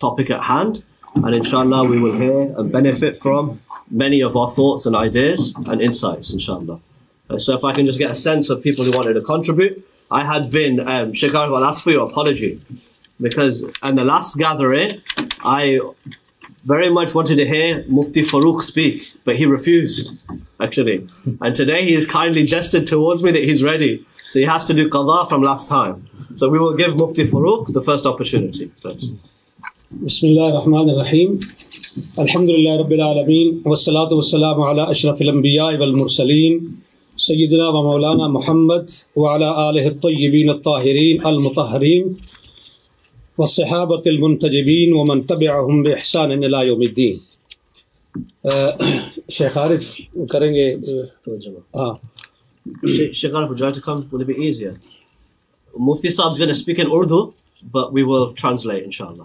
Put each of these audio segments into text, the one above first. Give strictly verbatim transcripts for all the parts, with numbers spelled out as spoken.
topic at hand, and inshallah we will hear and benefit from many of our thoughts and ideas and insights, inshallah. Uh, so if I can just get a sense of people who wanted to contribute. I had been, um, Sheikh Arif, I'll ask for your apology, because in the last gathering, I very much wanted to hear Mufti Farooq speak, but he refused, actually. And today he has kindly gestured towards me that he's ready. So he has to do qadha from last time. So we will give Mufti Farooq the first opportunity. Bismillah ar-Rahman ar-Rahim. Alhamdulillah Rabbil Alameen. Wassalatu wassalamu ala ashrafil anbiya wal mursaleen. سیدنا و مولانا محمد وعلى آلہ الطیبین الطاہرین المطہرین والصحابۃ المنتجبین ومن تبعہم بإحسان الی یوم الدین. شیخ عارف کریں گے. ہاں Sheikh Arif, would you like to come? Will it be easier? Mufti Saab is going to speak in Urdu, but we will translate, inshallah.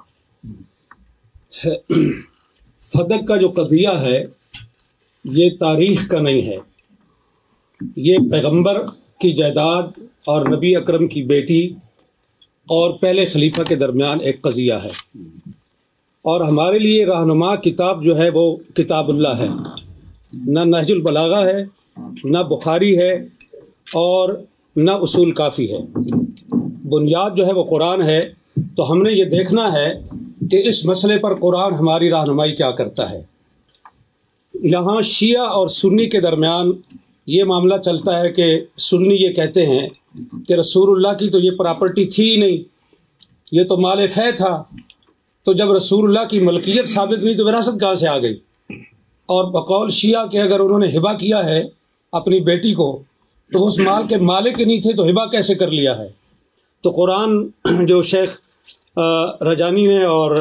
فدق کا جو قضیہ ہے یہ تاریخ کا نہیں ہے، یہ پیغمبر کی جائیداد اور نبی اکرم کی بیٹی اور پہلے خلیفہ کے درمیان ایک قضیہ ہے، اور ہمارے لیے رہنما کتاب جو ہے وہ کتاب اللہ ہے. نہ نہج البلاغہ ہے، نہ بخاری ہے، اور نہ اصول کافی ہے. بنیاد جو ہے وہ قرآن ہے. تو ہم نے یہ دیکھنا ہے کہ اس مسئلے پر قرآن ہماری رہنمائی کیا کرتا ہے. یہاں شیعہ اور سنی کے درمیان یہ معاملہ چلتا ہے کہ سنی یہ کہتے ہیں کہ رسول اللہ کی تو یہ پراپرٹی تھی ہی نہیں، یہ تو مال فے تھا. تو جب رسول اللہ کی ملکیت ثابت نہیں تو وراثت کہاں سے آ گئی؟ اور بقول شیعہ کہ اگر انہوں نے ہبہ کیا ہے اپنی بیٹی کو تو اس مال کے مالک نہیں تھے تو ہبہ کیسے کر لیا ہے؟ تو قرآن جو شیخ رجانی نے اور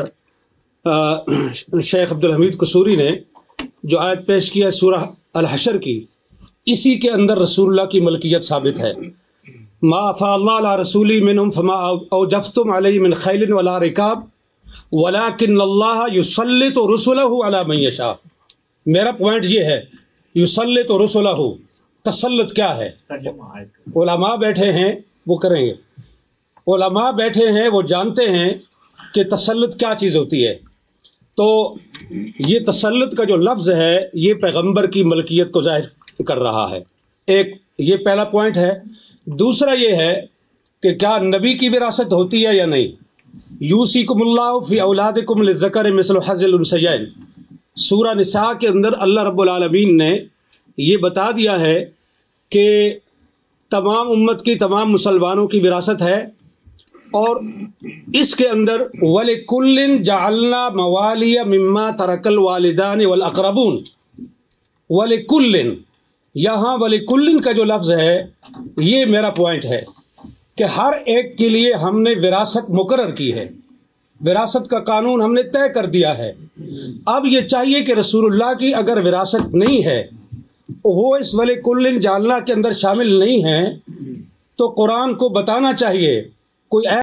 شیخ عبدالحمید قصوری نے جو آیت پیش کیا ہے سورہ الحشر کی، اسی کے اندر رسول اللہ کی ملکیت ثابت ہے. ما افاء اللہ علی رسولی منہم فما اوجفتم علیہ من خیل ولا رکاب ولکن اللہ یسلط رسلہ علی من یشاء. میرا پوائنٹ یہ ہے یسلط رسلہ، تسلط کیا ہے؟ علماء بیٹھے ہیں وہ کریں گے، علماء بیٹھے ہیں وہ جانتے ہیں کہ تسلط کیا چیز ہوتی ہے. تو یہ تسلط کا جو لفظ ہے یہ پیغمبر کی ملکیت کو ظاہر کر رہا ہے. ایک یہ پہلا پوائنٹ ہے. دوسرا یہ ہے کہ کیا نبی کی وراثت ہوتی ہے یا نہیں. یوصیکم اللہ فی اولادکم للذکر مثل حظ الانثیین، سورہ نساء کے اندر اللہ رب العالمین نے یہ بتا دیا ہے کہ تمام امت کی تمام مسلمانوں کی وراثت ہے، اور اس کے اندر وَلِكُلٍّ جَعَلْنَا مَوَالِيَ مِمَّا تَرَكَ الْوَالِدَانِ وَالْأَقْرَبُونَ. وَلِكُلٍّ، یہاں وَلِكُلٍّ کا جو لفظ ہے یہ میرا پوائنٹ ہے کہ ہر ایک کے لیے ہم نے وراثت مقرر کی ہے، وراثت کا قانون ہم نے طے کر دیا ہے. اب یہ چاہیے کہ رسول اللہ کی اگر وراثت نہیں ہے، وہ اس وَلِكُلٍّ جَعَلْنَا کے اندر شامل نہیں ہیں، تو قرآن کو بتانا چاہیے کوئی